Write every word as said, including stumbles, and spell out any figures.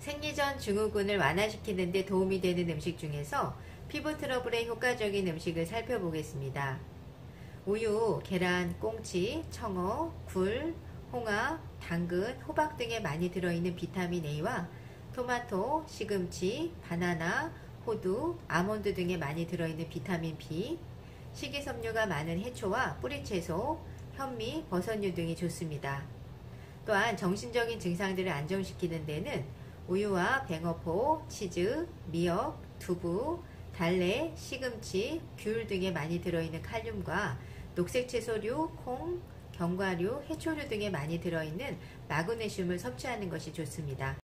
생리전 증후군을 완화시키는 데 도움이 되는 음식 중에서 피부 트러블에 효과적인 음식을 살펴보겠습니다. 우유, 계란, 꽁치, 청어, 굴, 홍합, 당근, 호박 등에 많이 들어있는 비타민 A와 토마토, 시금치, 바나나, 호두, 아몬드 등에 많이 들어있는 비타민 B, 식이섬유가 많은 해초와 뿌리채소, 현미, 버섯류 등이 좋습니다. 또한 정신적인 증상들을 안정시키는 데는 우유와 뱅어포, 치즈, 미역, 두부, 달래, 시금치, 귤 등에 많이 들어있는 칼륨과 녹색 채소류, 콩, 견과류, 해초류 등에 많이 들어있는 마그네슘을 섭취하는 것이 좋습니다.